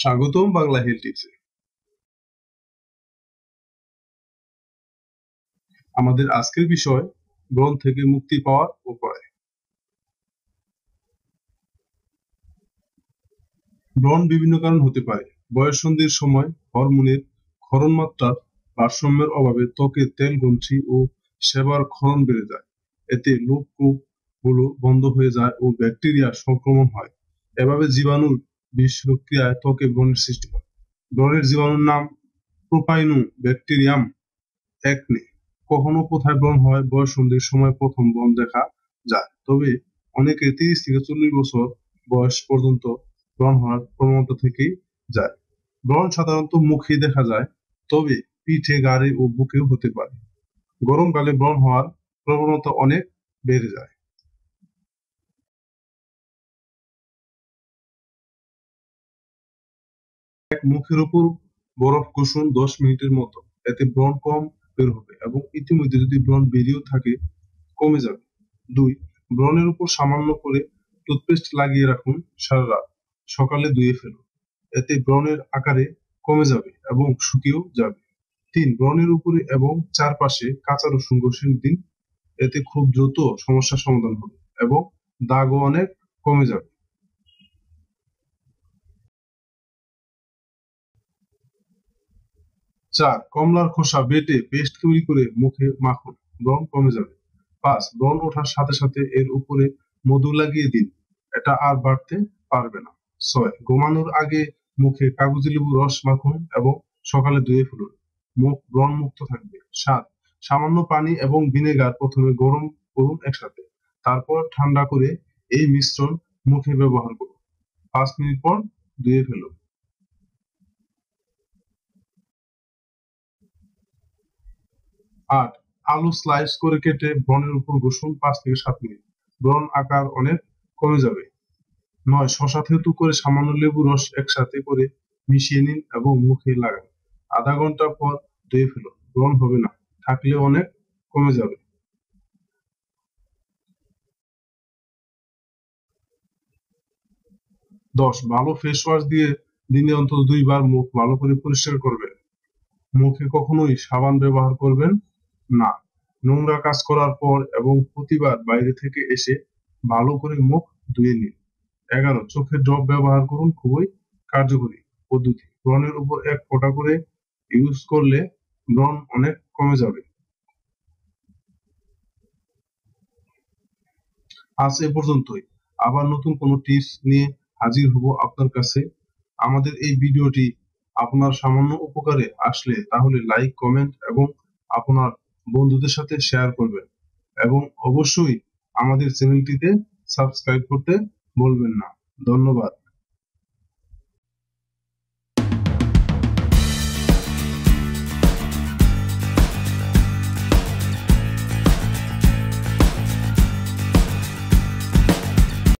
স্বাগতম বাংলা হেলথ টিপসে। আমাদের আজকের বিষয় ব্রণ থেকে মুক্তি পাওয়ার উপায়। ব্রণ বিভিন্ন কারণ হতে পারে। বয়ঃসন্ধির সময় হরমোনের ক্ষরণ মাত্রার ভারসাম্যের অভাবে ত্বকে তেল গ্রন্থি ও সেবার ক্ষরণ বেড়ে যায়। এতে লোমকূপ গুলো বন্ধ হয়ে যায় ও ব্যাকটেরিয়ার সংক্রমণ হয়। এভাবে জীবাণুর বিষক্রিয়ায় ত্বকে ব্রণের সৃষ্টি হয়। ব্রণের জীবাণুর নাম প্রোপাইনো ব্যাকটেরিয়াম একনে। কখনো কোথায় ব্রণ হয়? বয়ঃসন্ধির সময় প্রথম ব্রণ দেখা যায়, তবে অনেকে 30 থেকে 40 বছর বয়স পর্যন্ত ব্রণ হওয়ার প্রবণতা থেকেই যায়। ব্রণ সাধারণত মুখে দেখা যায়, তবে পিঠে, ঘাড়ে ও বুকেও হতে পারে। গরমকালে ব্রণ হওয়ার প্রবণতা অনেক বেড়ে যায়। মুখের উপর বরফ ঘষুন 10 মিনিটের মতো, এতে ব্রণ কম বের হবে এবং ইতিমধ্যে যদি ব্রণ বেরিয়েও থাকে কমে যাবে। 2. ব্রণের উপর সামান্য করে টুথপেস্ট লাগিয়ে রাখুন সারা রাত, সকালে ধুয়ে ফেলুন, এতে ব্রণের আকারে কমে যাবে এবং শুকিয়েও যাবে। 3. ব্রণের উপরে এবং চারপাশে কাঁচা রসুন ঘষে দিন, এতে খুব দ্রুত সমস্যার সমাধান হবে এবং দাগও অনেক কমে যাবে। 4. কমলার খোসা বেটে পেস্ট তৈরি করে মুখে মাখুন, ব্রণ কমে যাবে। 5. ব্রণ ওঠার সাথে সাথে এর উপরে মধু লাগিয়ে দিন, এটা আর বাড়তে পারবে না। 6. ঘুমানোর আগে মুখে কাগজি লেবুর রস মাখুন এবং সকালে ধুয়ে ফেলুন, মুখ ব্রণ মুক্ত থাকবে। 7. সামান্য পানি এবং ভিনেগার প্রথমে গরম করুন একসাথে, তারপর ঠান্ডা করে এই মিশ্রণ মুখে ব্যবহার করুন, 5 মিনিট পর ধুয়ে ফেলুন। 8. আলু স্লাইস করে কেটে ব্রণের উপর ঘষুন 5 থেকে 7 মিনিট, ব্রণ আকার অনেক কমে যাবে। 9. শসা থেঁতো করে সামান্য লেবু রস একসাথে করে মিশিয়ে নিন এবং মুখে লাগান, আধা ঘন্টা পর ধুয়ে ফেলুন, ব্রণ হবে না, থাকলে অনেক কমে যাবে। 10. ভালো ফেস ওয়াশ দিয়ে দিনে অন্তত 2 বার মুখ ভালো করে পরিষ্কার করবেন। মুখে কখনোই সাবান ব্যবহার করবেন না। নোংরা কাজ করার পর এবং প্রতিবার বাইরে থেকে এসে ভালো করে মুখ ধুয়ে নিন। 11. চোখের ড্রপ ব্যবহার করুন, খুবই কার্যকরী পদ্ধতি। ব্রণের উপর 1 ফোঁটা করে ইউজ করলে ব্রণ অনেক কমে যাবে। আজ এ পর্যন্তই। আবার নতুন কোনো টিপস নিয়ে হাজির হব আপনার কাছে। আমাদের এই ভিডিওটি আপনার সামান্য উপকারে আসলে তাহলে লাইক, কমেন্ট এবং আপনার বন্ধুদের সাথে শেয়ার করবেন এবং অবশ্যই আমাদের চ্যানেলটিতে সাবস্ক্রাইব করতে ভুলবেন না। ধন্যবাদ।